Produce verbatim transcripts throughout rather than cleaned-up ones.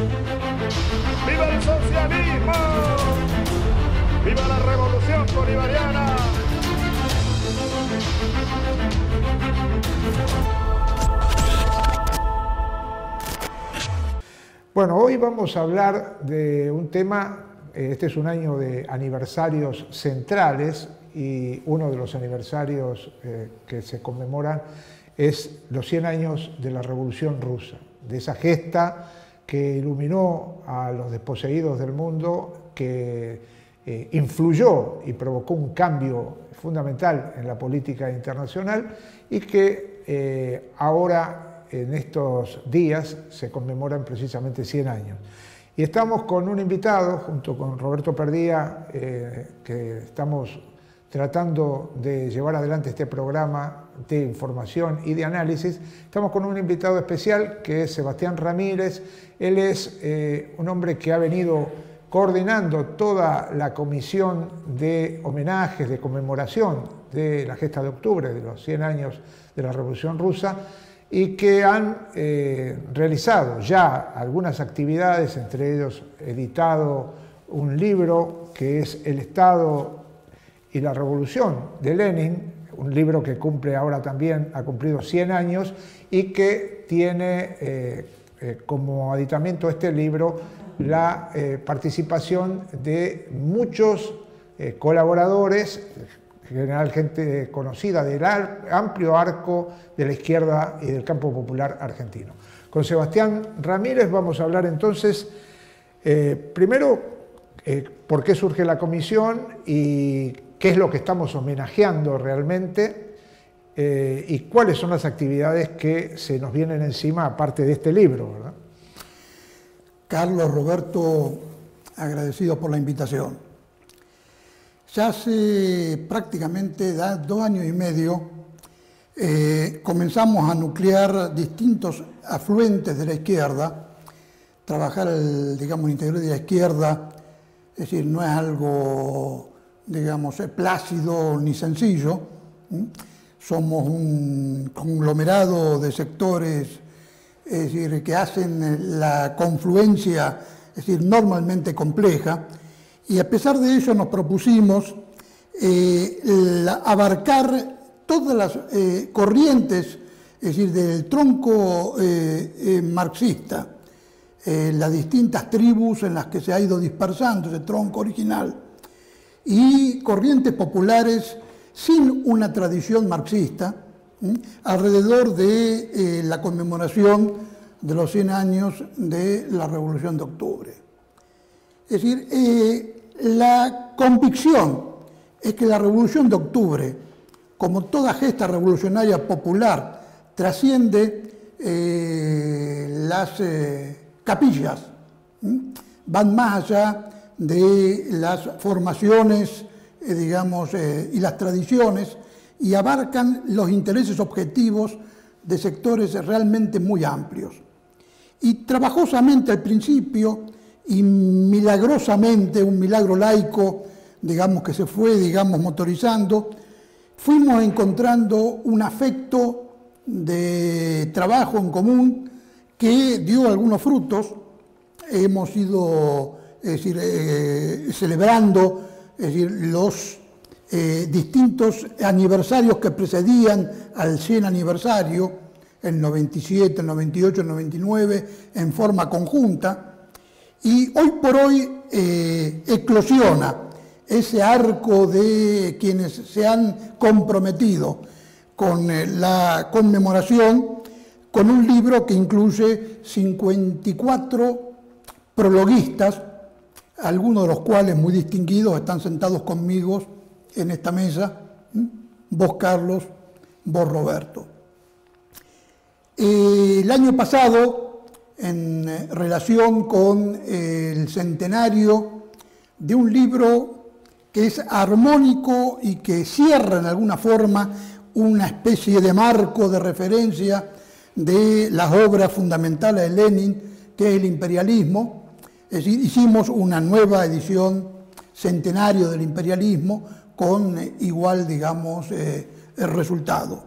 ¡Viva el socialismo! ¡Viva la revolución bolivariana! Bueno, hoy vamos a hablar de un tema, este es un año de aniversarios centrales y uno de los aniversarios eh, que se conmemoran es los cien años de la Revolución Rusa, de esa gesta que iluminó a los desposeídos del mundo, que eh, influyó y provocó un cambio fundamental en la política internacional y que eh, ahora en estos días se conmemoran precisamente cien años. Y estamos con un invitado, junto con Roberto Perdía, eh, que estamos tratando de llevar adelante este programa de información y de análisis. Estamos con un invitado especial que es Sebastián Ramírez. Él es eh, un hombre que ha venido coordinando toda la comisión de homenajes, de conmemoración de la gesta de octubre, de los cien años de la Revolución Rusa, y que han eh, realizado ya algunas actividades, entre ellos editado un libro que es El Estado y la Revolución de Lenin, un libro que cumple ahora también, ha cumplido cien años y que tiene eh, eh, como aditamento este libro la eh, participación de muchos eh, colaboradores, en general gente conocida del amplio arco de la izquierda y del campo popular argentino. Con Sebastián Ramírez vamos a hablar entonces, eh, primero, eh, por qué surge la comisión y qué es lo que estamos homenajeando realmente eh, y cuáles son las actividades que se nos vienen encima aparte de este libro, ¿verdad? Carlos, Roberto, agradecido por la invitación. Ya hace prácticamente dos años y medio eh, comenzamos a nuclear distintos afluentes de la izquierda, trabajar el, digamos, interior de la izquierda, es decir, no es algo, digamos, plácido ni sencillo. ¿Mm? Somos un conglomerado de sectores, es decir, que hacen la confluencia, es decir, normalmente compleja. Y a pesar de ello nos propusimos eh, la, abarcar todas las eh, corrientes, es decir, del tronco eh, eh, marxista, eh, las distintas tribus en las que se ha ido dispersando ese tronco original, y corrientes populares sin una tradición marxista, ¿m? alrededor de eh, la conmemoración de los cien años de la Revolución de Octubre. Es decir, eh, la convicción es que la Revolución de Octubre, como toda gesta revolucionaria popular, trasciende eh, las eh, capillas, ¿m? van más allá de las formaciones, eh, digamos, eh, y las tradiciones, y abarcan los intereses objetivos de sectores realmente muy amplios. Y trabajosamente al principio, y milagrosamente, un milagro laico, digamos, que se fue, digamos, motorizando, fuimos encontrando un afecto de trabajo en común que dio algunos frutos. Hemos ido, es decir, eh, celebrando, es decir, los eh, distintos aniversarios que precedían al cien aniversario, el noventa y siete, el noventa y ocho, el noventa y nueve, en forma conjunta. Y hoy por hoy eh, eclosiona ese arco de quienes se han comprometido con eh, la conmemoración, con un libro que incluye cincuenta y cuatro prologuistas, algunos de los cuales muy distinguidos están sentados conmigo en esta mesa, ¿Mm? vos Carlos, vos Roberto. Eh, el año pasado, en relación con el centenario de un libro que es armónico y que cierra en alguna forma una especie de marco de referencia de las obras fundamentales de Lenin, que es el imperialismo. Es decir, hicimos una nueva edición centenario del imperialismo con igual, digamos, eh, el resultado.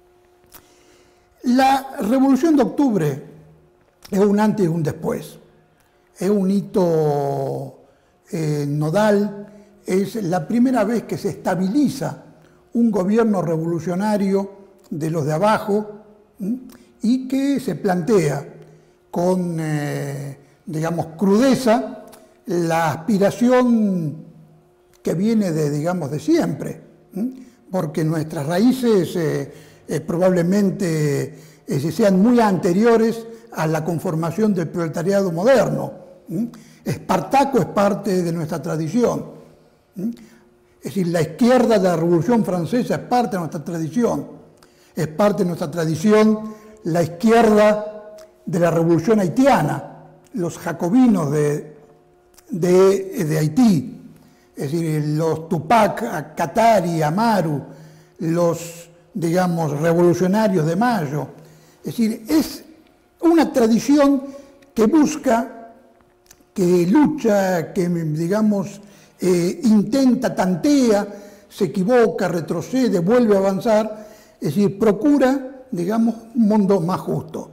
La Revolución de Octubre es un antes y un después. es un hito eh, nodal, es la primera vez que se estabiliza un gobierno revolucionario de los de abajo, ¿sí? Y que se plantea con, eh, digamos, crudeza la aspiración que viene de, digamos, de siempre, ¿sí? Porque nuestras raíces eh, eh, probablemente eh, sean muy anteriores a la conformación del proletariado moderno. ¿Sí? Espartaco es parte de nuestra tradición. ¿Sí? Es decir, la izquierda de la Revolución Francesa es parte de nuestra tradición. Es parte de nuestra tradición la izquierda de la Revolución Haitiana, los jacobinos de, de, de Haití. Es decir, los Tupac, Katari, Amaru, los, digamos, revolucionarios de Mayo. Es decir, es una tradición que busca, que lucha, que, digamos, eh, intenta, tantea, se equivoca, retrocede, vuelve a avanzar. Es decir, procura, digamos, un mundo más justo.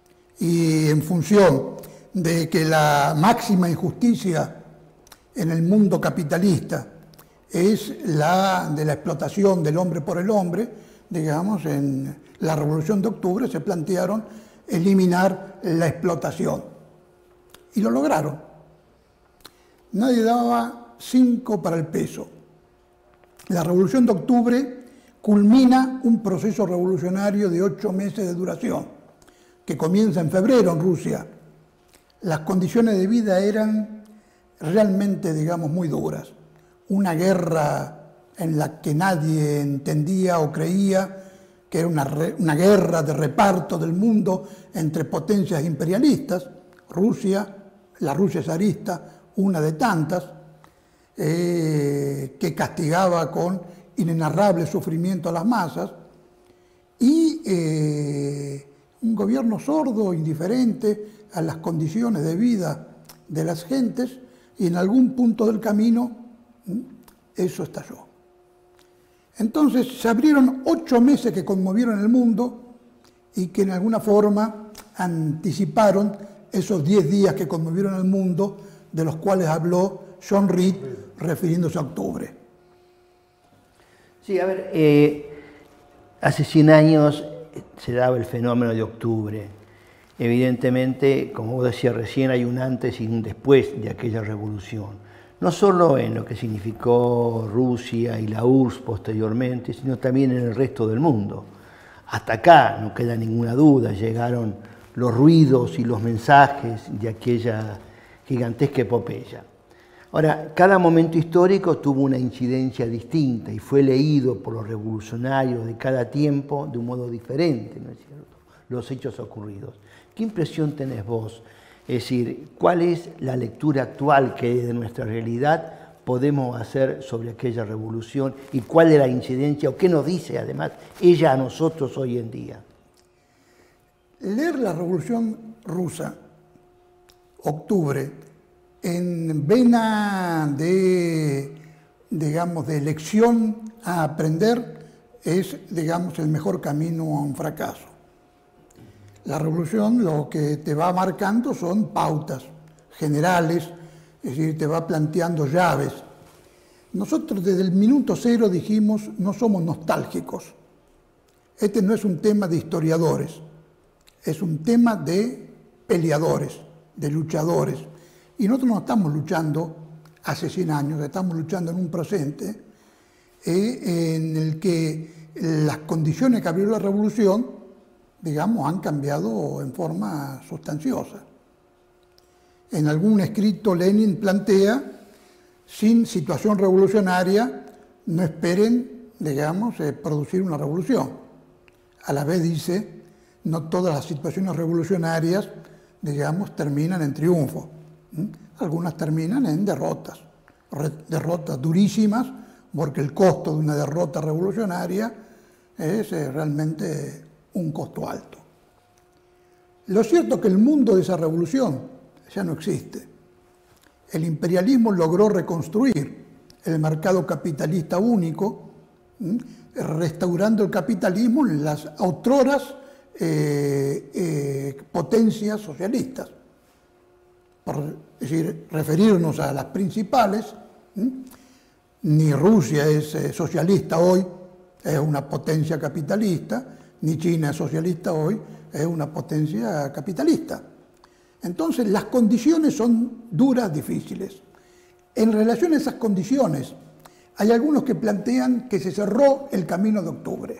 Y en función de que la máxima injusticia en el mundo capitalista es la de la explotación del hombre por el hombre, digamos, en la Revolución de Octubre se plantearon eliminar la explotación. Y lo lograron. Nadie daba cinco para el peso. La Revolución de Octubre culmina un proceso revolucionario de ocho meses de duración, que comienza en febrero en Rusia. Las condiciones de vida eran realmente, digamos, muy duras. Una guerra en la que nadie entendía o creía que era una, re, una guerra de reparto del mundo entre potencias imperialistas. Rusia, la Rusia zarista, una de tantas, eh, que castigaba con inenarrable sufrimiento a las masas, y eh, un gobierno sordo, indiferente a las condiciones de vida de las gentes, y en algún punto del camino eso estalló. Entonces se abrieron ocho meses que conmovieron el mundo y que en alguna forma anticiparon esos diez días que conmovieron el mundo, de los cuales habló John Reed refiriéndose a octubre. Sí, a ver, eh, hace cien años se daba el fenómeno de octubre. Evidentemente, como vos decías recién, hay un antes y un después de aquella revolución. No solo en lo que significó Rusia y la U R S S posteriormente, sino también en el resto del mundo. Hasta acá, no queda ninguna duda, llegaron los ruidos y los mensajes de aquella gigantesca epopeya. Ahora, cada momento histórico tuvo una incidencia distinta y fue leído por los revolucionarios de cada tiempo de un modo diferente, ¿no es cierto? Los hechos ocurridos. ¿Qué impresión tenés vos? Es decir, ¿cuál es la lectura actual que de nuestra realidad podemos hacer sobre aquella revolución y cuál es la incidencia o qué nos dice además ella a nosotros hoy en día? Leer la Revolución Rusa, octubre, en vena de, digamos, de lección a aprender, es, digamos, el mejor camino a un fracaso. La revolución lo que te va marcando son pautas generales, es decir, te va planteando llaves. Nosotros desde el minuto cero dijimos, no somos nostálgicos. Este no es un tema de historiadores, es un tema de peleadores, de luchadores. Y nosotros no estamos luchando hace cien años, estamos luchando en un presente eh, en el que las condiciones que abrió la revolución, digamos, han cambiado en forma sustanciosa. En algún escrito Lenin plantea, sin situación revolucionaria, no esperen, digamos, eh, producir una revolución. A la vez dice, no todas las situaciones revolucionarias, digamos, terminan en triunfo. ¿Mm? Algunas terminan en derrotas, Re derrotas durísimas, porque el costo de una derrota revolucionaria es eh, realmente un costo alto. Lo cierto es que el mundo de esa revolución ya no existe. El imperialismo logró reconstruir el mercado capitalista único, ¿sí? Restaurando el capitalismo en las outroras eh, eh, potencias socialistas. Por es decir, referirnos a las principales. ¿Mm? Ni Rusia es eh, socialista hoy, es una potencia capitalista, ni China es socialista hoy, es una potencia capitalista. Entonces las condiciones son duras, difíciles. En relación a esas condiciones, hay algunos que plantean que se cerró el camino de octubre.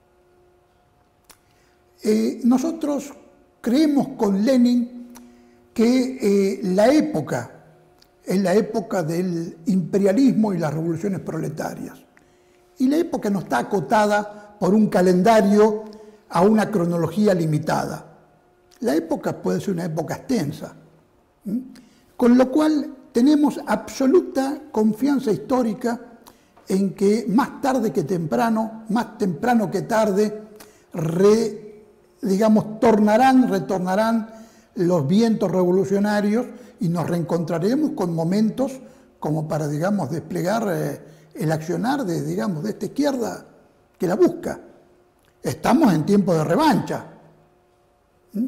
Eh, nosotros creemos con Lenin que eh, la época es la época del imperialismo y las revoluciones proletarias. Y la época no está acotada por un calendario a una cronología limitada. La época puede ser una época extensa. ¿Mm? Con lo cual tenemos absoluta confianza histórica en que más tarde que temprano, más temprano que tarde, re, digamos, tornarán, retornarán los vientos revolucionarios y nos reencontraremos con momentos como para, digamos, desplegar eh, el accionar de, digamos, de esta izquierda que la busca. Estamos en tiempo de revancha. ¿Mm?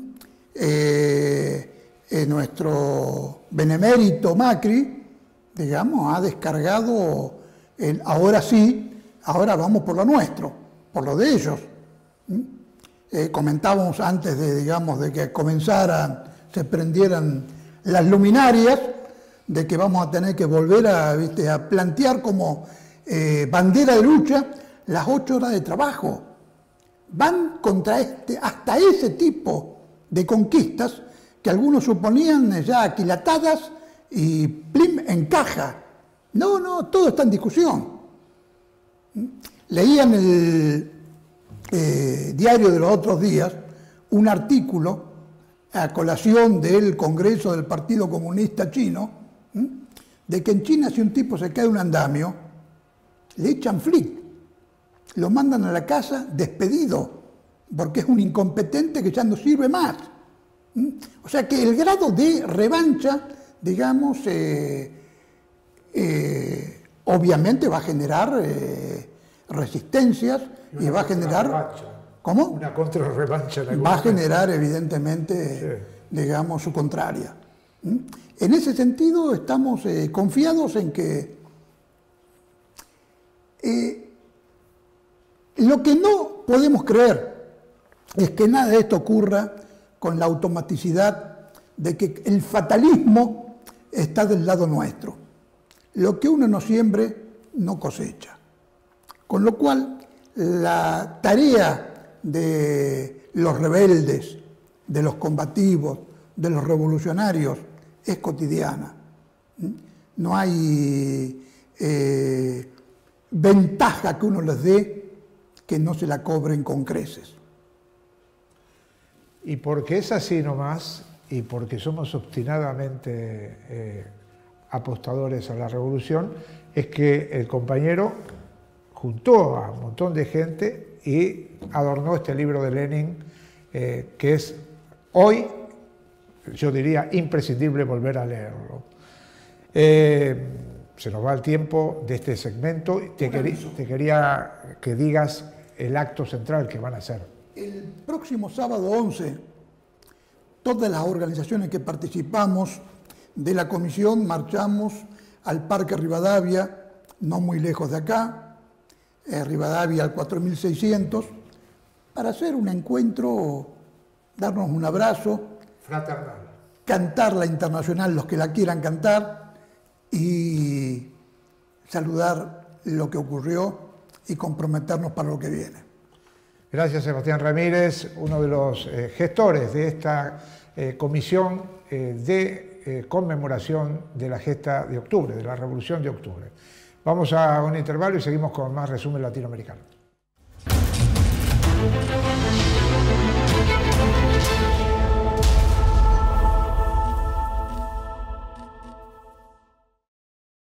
Eh, eh, nuestro benemérito Macri, digamos, ha descargado el ahora sí, ahora vamos por lo nuestro, por lo de ellos. ¿Mm? Eh, comentábamos antes de, digamos, de que comenzaran, se prendieran las luminarias, de que vamos a tener que volver a, ¿viste? a plantear como eh, bandera de lucha las ocho horas de trabajo. Van contra este, hasta ese tipo de conquistas que algunos suponían ya aquilatadas y plim, encaja. No, no, todo está en discusión. Leía en el eh, diario de los otros días un artículo a colación del Congreso del Partido Comunista Chino, ¿m? de que en China si un tipo se cae de un andamio, le echan flic, lo mandan a la casa despedido, porque es un incompetente que ya no sirve más. ¿M? O sea que el grado de revancha, digamos, eh, eh, obviamente va a generar eh, resistencias y, y va a generar... Revancha. ¿Cómo? Una contrarrevancha. Va a generar, evidentemente, sí. digamos, su contraria. ¿Mm? En ese sentido, estamos eh, confiados en que eh, lo que no podemos creer es que nada de esto ocurra con la automaticidad de que el fatalismo está del lado nuestro. Lo que uno no siembre, no cosecha. Con lo cual, la tarea de los rebeldes, de los combativos, de los revolucionarios, es cotidiana. No hay eh, ventaja que uno les dé que no se la cobren con creces. Y porque es así nomás, y porque somos obstinadamente eh, apostadores a la revolución, es que el compañero juntó a un montón de gente y adornó este libro de Lenin, eh, que es hoy, yo diría, imprescindible volver a leerlo. Eh, se nos va el tiempo de este segmento. Te, querí, te quería que digas el acto central que van a hacer. El próximo sábado once, todas las organizaciones que participamos de la comisión marchamos al Parque Rivadavia, no muy lejos de acá, Eh, Rivadavia al cuatro mil seiscientos, para hacer un encuentro, darnos un abrazo, fraternal, cantar la Internacional los que la quieran cantar y saludar lo que ocurrió y comprometernos para lo que viene. Gracias, Sebastián Ramírez, uno de los eh, gestores de esta eh, comisión eh, de eh, conmemoración de la gesta de octubre, de la Revolución de Octubre. Vamos a un intervalo y seguimos con más resumen latinoamericano.